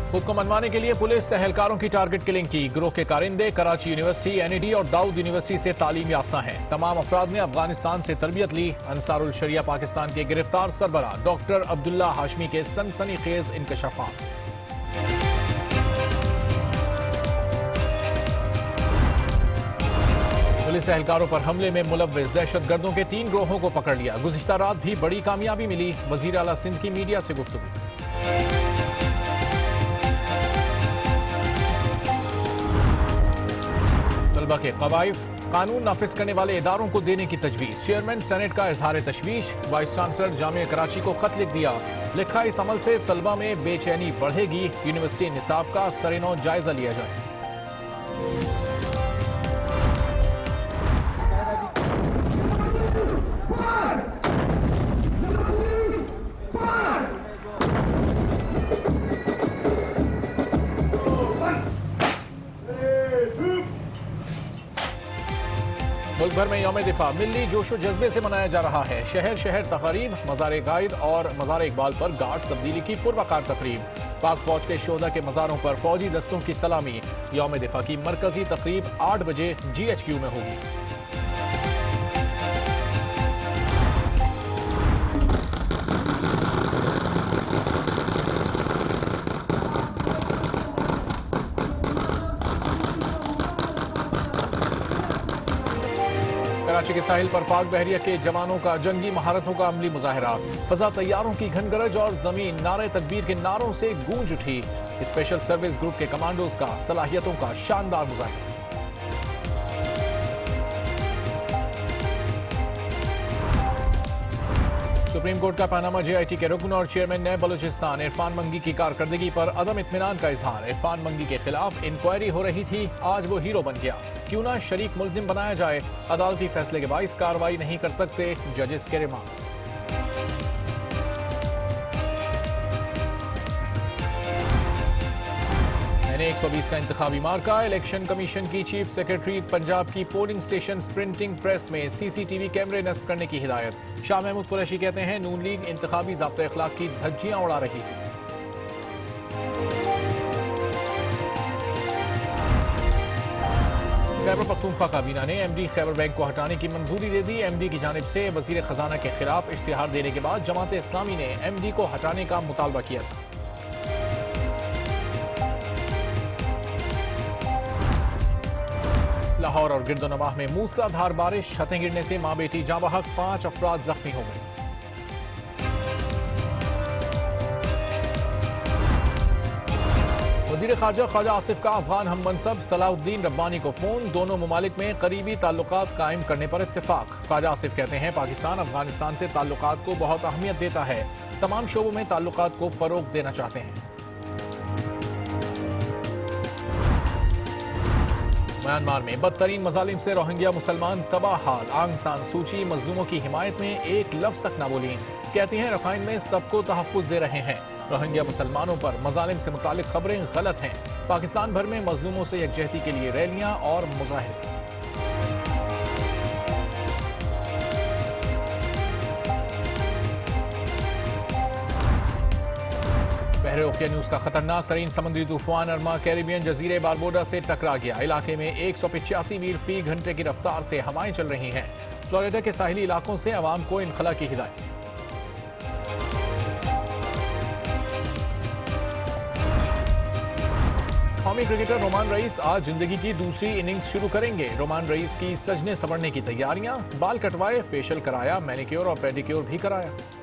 खुद को मनवाने के लिए पुलिस एहलकारों की टारगेट किलिंग की। गिरोह के कारिंदे कराची यूनिवर्सिटी, एनईडी और दाऊद यूनिवर्सिटी से तालीम याफ्ता हैं। तमाम अफराद ने अफगानिस्तान से तरबियत ली। अंसारुल शरिया पाकिस्तान के गिरफ्तार सरबरा डॉक्टर अब्दुल्ला हाशमी के सनसनीखेज इंकशाफात। पुलिस एहलकारों पर हमले में मुलव्विस दहशतगर्दों के 3 गिरोहों को पकड़ लिया। गुज़िश्ता रात भी बड़ी कामयाबी मिली। वज़ीर आला सिंध की मीडिया से गुफ्तगू। तलबा के क़वाइद कानून नाफिज करने वाले इदारों को देने की तजवीज़। चेयरमैन सेनेट का इजहार तशवीश। वाइस चांसलर जामिया कराची को खत लिख दिया। लिखा, इस अमल से तलबा में बेचैनी बढ़ेगी। यूनिवर्सिटी निसाब का सरेनौ जायजा लिया जाए। मुल्क भर में यौम दिफा मिली जोशो जज्बे से मनाया जा रहा है। शहर शहर तकारीब, मज़ार गाइद और मज़ार इकबाल पर गार्ड्स तब्दीली की पुरवकार तकरीब। पाक फौज के शोहदा के मज़ारों पर फौजी दस्तों की सलामी। यौम दिफा की मरकजी तकरीब 8 बजे GHQ में होगी। कराची के साहिल पर पाक बहरिया के जवानों का जंगी महारतों का अमली मुजाहरा। फजा तैयारों की घनगरज और जमीन नारे तकबीर के नारों से गूंज उठी। स्पेशल सर्विस ग्रुप के कमांडोज का सलाहियतों का शानदार मुजाहरा। सुप्रीम कोर्ट का पनामा JIT के रुकन और चेयरमैन नए बलूचिस्तान इरफान मंगी की कारकर्दगी पर अदम इत्मीनान का इजहार। इरफान मंगी के खिलाफ इंक्वायरी हो रही थी, आज वो हीरो बन गया। क्यों ना शरीक मुल्जिम बनाया जाए। अदालती फैसले के बाइस कार्रवाई नहीं कर सकते, जजेस के रिमार्क्स। NA-120 का इंतखाबी मार्का। इलेक्शन कमीशन की चीफ सेक्रेटरी पंजाब की पोलिंग स्टेशन प्रिंटिंग प्रेस में CCTV कैमरे नस्ब करने की हिदायत। शाह महमूद कुरैशी कहते हैं, नून लीग इंतखाबी ज़ाब्ते अखलाक की धज्जियां उड़ा रही है। खैबर पख्तूनख्वा काबीना ने MD खैबर बैंक को हटाने की मंजूरी दे दी। MD की जानिब से वजीर खजाना के खिलाफ इश्तिहार देने के बाद जमात इस्लामी ने MD को हटाने का मुतालबा किया था। लाहौर और गिरदोनवाह में मूसलाधार बारिश, छतें गिरने से मां बेटी जाँ बहक, 5 अफराद जख्मी हो गए। वजीर खारजा ख्वाजा आसिफ का अफगान हम मनसब सलाहुद्दीन रब्बानी को फोन। दोनों ममालिक में करीबी ताल्लुकात कायम करने पर इत्तेफाक। ख्वाजा आसिफ कहते हैं, पाकिस्तान अफगानिस्तान से ताल्लुकात को बहुत अहमियत देता है। तमाम शोबों में ताल्लुकात को फरोग देना चाहते हैं। म्यांमार में बदतरीन मजालिम से रोहिंग्या मुसलमान तबाह हाल। आंग सान सूची मजलूमों की हिमायत में एक लफ्ज तक न बोली। कहती हैं, रखाइन में सबको तहफ्फुज दे रहे हैं। रोहिंग्या मुसलमानों पर मजालिम से मुतालिक खबरें गलत हैं। पाकिस्तान भर में मजलूमों से यकजहती के लिए रैलियां और मुजाहिरे। बहरे ओकिया न्यूज का खतरनाक तरीन समुद्री तूफान अरमा कैरिबियन जजीरे बारबोडा से टकरा गया। इलाके में 185 मील फी घंटे की रफ्तार से हवाएं चल रही हैं। फ्लोरिडा के साहिली इलाकों से अवाम को इनखला की हिदायत। कौमी क्रिकेटर रोमान रईस आज जिंदगी की दूसरी इनिंग्स शुरू करेंगे। रोमान रईस की सजने संवरने की तैयारियां, बाल कटवाए, फेशियल कराया, मैनिक्योर और पेडिक्योर भी कराया।